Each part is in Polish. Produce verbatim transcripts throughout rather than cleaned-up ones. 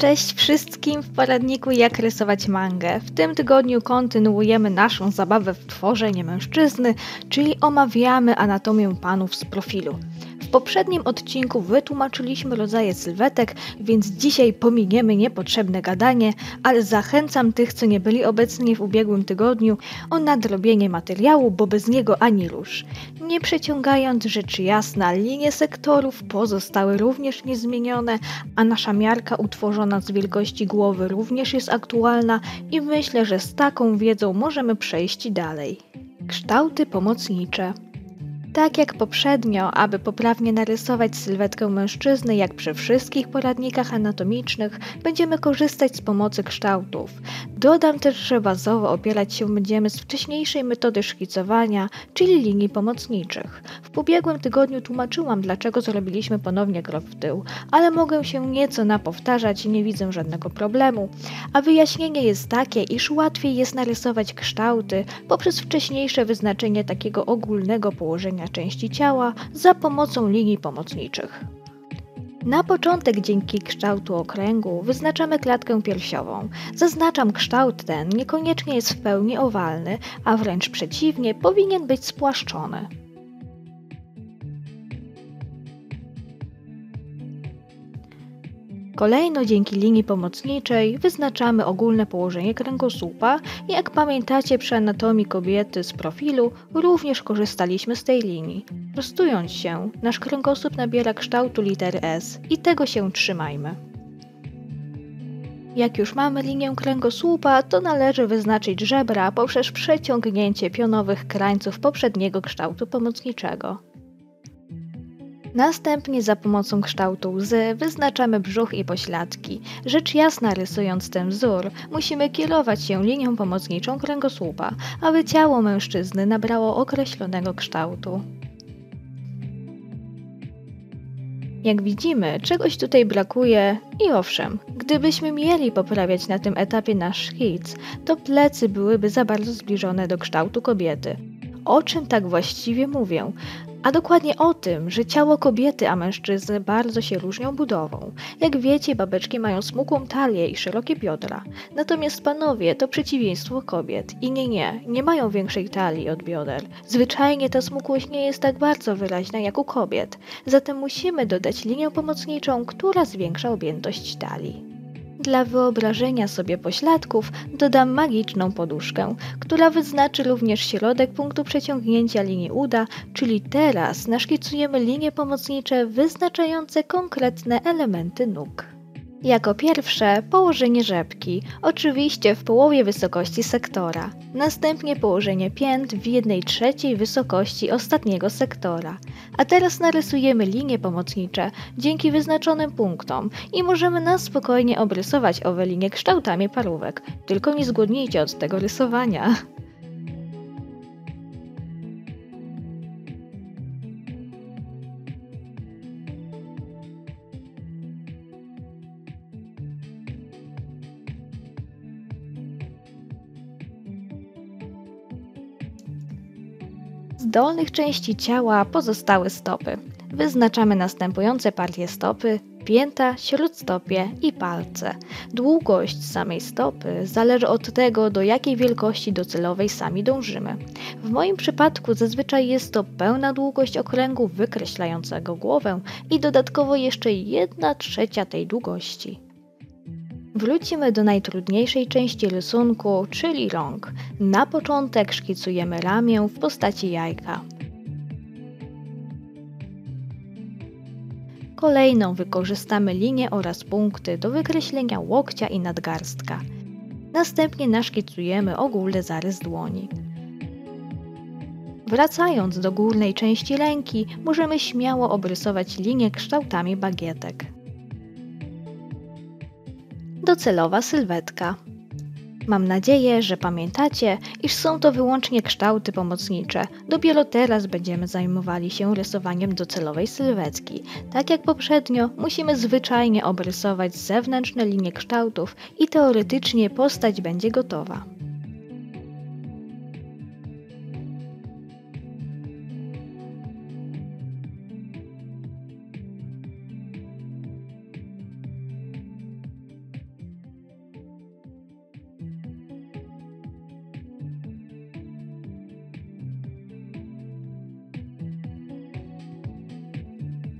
Cześć wszystkim w poradniku Jak rysować mangę. W tym tygodniu kontynuujemy naszą zabawę w tworzenie mężczyzny, czyli omawiamy anatomię panów z profilu. W poprzednim odcinku wytłumaczyliśmy rodzaje sylwetek, więc dzisiaj pominiemy niepotrzebne gadanie, ale zachęcam tych, co nie byli obecni w ubiegłym tygodniu, o nadrobienie materiału, bo bez niego ani rusz. Nie przeciągając, rzecz jasna, linie sektorów pozostały również niezmienione, a nasza miarka utworzona z wielkości głowy również jest aktualna i myślę, że z taką wiedzą możemy przejść dalej. Kształty pomocnicze. Tak jak poprzednio, aby poprawnie narysować sylwetkę mężczyzny, jak przy wszystkich poradnikach anatomicznych, będziemy korzystać z pomocy kształtów. Dodam też, że bazowo opierać się będziemy z wcześniejszej metody szkicowania, czyli linii pomocniczych. W ubiegłym tygodniu tłumaczyłam, dlaczego zrobiliśmy ponownie krok w tył, ale mogę się nieco napowtarzać i nie widzę żadnego problemu. A wyjaśnienie jest takie, iż łatwiej jest narysować kształty poprzez wcześniejsze wyznaczenie takiego ogólnego położenia części ciała za pomocą linii pomocniczych. Na początek dzięki kształtu okręgu wyznaczamy klatkę piersiową. Zaznaczam, kształt ten niekoniecznie jest w pełni owalny, a wręcz przeciwnie, powinien być spłaszczony. Kolejno dzięki linii pomocniczej wyznaczamy ogólne położenie kręgosłupa i jak pamiętacie przy anatomii kobiety z profilu również korzystaliśmy z tej linii. Prostując się, nasz kręgosłup nabiera kształtu litery S i tego się trzymajmy. Jak już mamy linię kręgosłupa, to należy wyznaczyć żebra poprzez przeciągnięcie pionowych krańców poprzedniego kształtu pomocniczego. Następnie za pomocą kształtu łzy wyznaczamy brzuch i pośladki. Rzecz jasna, rysując ten wzór, musimy kierować się linią pomocniczą kręgosłupa, aby ciało mężczyzny nabrało określonego kształtu. Jak widzimy, czegoś tutaj brakuje i owszem, gdybyśmy mieli poprawiać na tym etapie nasz szkic, to plecy byłyby za bardzo zbliżone do kształtu kobiety. O czym tak właściwie mówię? A dokładnie o tym, że ciało kobiety a mężczyzny bardzo się różnią budową. Jak wiecie, babeczki mają smukłą talię i szerokie biodra. Natomiast panowie to przeciwieństwo kobiet. I nie, nie, nie mają większej talii od bioder. Zwyczajnie ta smukłość nie jest tak bardzo wyraźna jak u kobiet. Zatem musimy dodać linię pomocniczą, która zwiększa objętość talii. Dla wyobrażenia sobie pośladków dodam magiczną poduszkę, która wyznaczy również środek punktu przeciągnięcia linii uda, czyli teraz naszkicujemy linie pomocnicze wyznaczające konkretne elementy nóg. Jako pierwsze położenie rzepki, oczywiście w połowie wysokości sektora. Następnie położenie pięt w jednej trzeciej wysokości ostatniego sektora. A teraz narysujemy linie pomocnicze dzięki wyznaczonym punktom i możemy na spokojnie obrysować owe linie kształtami parówek. Tylko nie zgłodnijcie od tego rysowania. Z dolnych części ciała pozostały stopy. Wyznaczamy następujące partie stopy: pięta, śródstopie i palce. Długość samej stopy zależy od tego, do jakiej wielkości docelowej sami dążymy. W moim przypadku zazwyczaj jest to pełna długość okręgu wykreślającego głowę i dodatkowo jeszcze jedna trzecia tej długości. Wrócimy do najtrudniejszej części rysunku, czyli rąk. Na początek szkicujemy ramię w postaci jajka. Kolejną wykorzystamy linię oraz punkty do wykreślenia łokcia i nadgarstka. Następnie naszkicujemy ogólny zarys dłoni. Wracając do górnej części ręki, możemy śmiało obrysować linię kształtami bagietek. Docelowa sylwetka. Mam nadzieję, że pamiętacie, iż są to wyłącznie kształty pomocnicze. Dopiero teraz będziemy zajmowali się rysowaniem docelowej sylwetki. Tak jak poprzednio, musimy zwyczajnie obrysować zewnętrzne linie kształtów i teoretycznie postać będzie gotowa.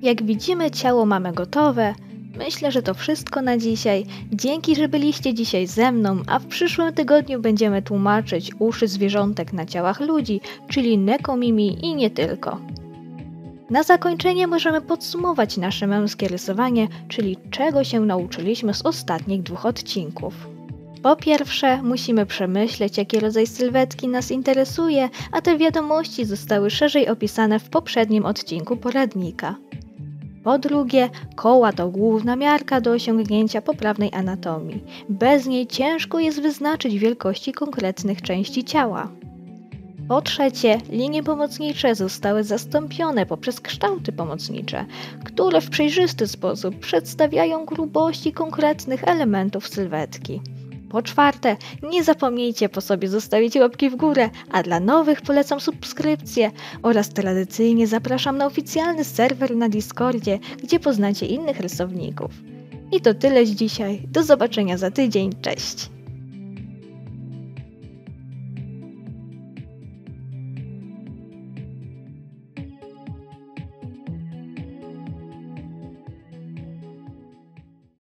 Jak widzimy, ciało mamy gotowe. Myślę, że to wszystko na dzisiaj. Dzięki, że byliście dzisiaj ze mną, a w przyszłym tygodniu będziemy tłumaczyć uszy zwierzątek na ciałach ludzi, czyli nekomimi i nie tylko. Na zakończenie możemy podsumować nasze męskie rysowanie, czyli czego się nauczyliśmy z ostatnich dwóch odcinków. Po pierwsze, musimy przemyśleć, jaki rodzaj sylwetki nas interesuje, a te wiadomości zostały szerzej opisane w poprzednim odcinku poradnika. Po drugie, koła to główna miarka do osiągnięcia poprawnej anatomii. Bez niej ciężko jest wyznaczyć wielkości konkretnych części ciała. Po trzecie, linie pomocnicze zostały zastąpione poprzez kształty pomocnicze, które w przejrzysty sposób przedstawiają grubości konkretnych elementów sylwetki. Po czwarte, nie zapomnijcie po sobie zostawić łapki w górę, a dla nowych polecam subskrypcję oraz tradycyjnie zapraszam na oficjalny serwer na Discordzie, gdzie poznacie innych rysowników. I to tyle z dzisiaj, do zobaczenia za tydzień, cześć!